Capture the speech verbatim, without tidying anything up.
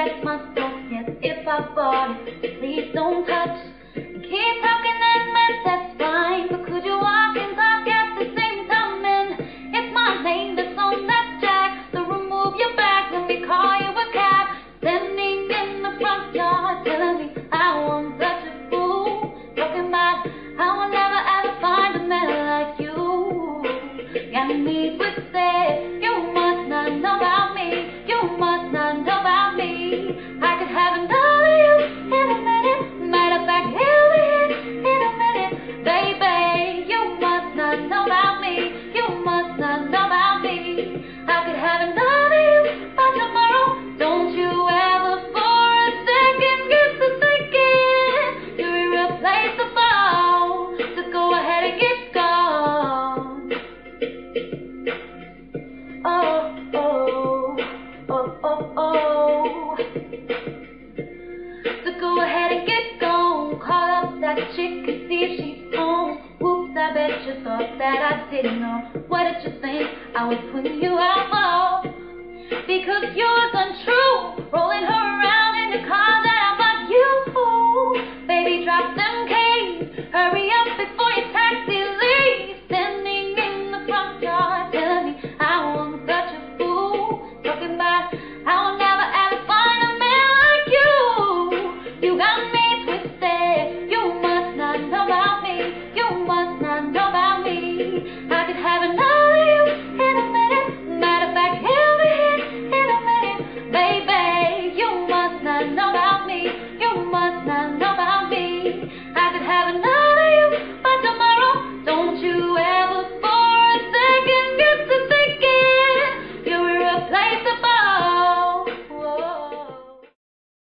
scratch my soul. Yes, if I bought it, please don't touch. Keep talking that mess, that's fine. But could you walk and talk at the same time? And it's my name that's on that jack. So remove your bag when we call you a cab. Standing in the front yard, telling me I want such a fool. Talking about how I'll never ever find a man like you. Got me twisted. You must not know about me. You must not know about me. I could have another you in a minute. Matter of fact, he'll be here in a minute. Baby, you must not know about me. You must not know about me. I could have another you by tomorrow. Don't you ever for a second get to thinking you're irreplaceable. So go ahead and get gone. Oh, oh, oh, oh, oh. So go ahead and get gone. Call up that chick and see if she's home. Whoops, I bet you thought that I didn't know. What did you think I was putting you out for? Because you're untrue, rolling her around.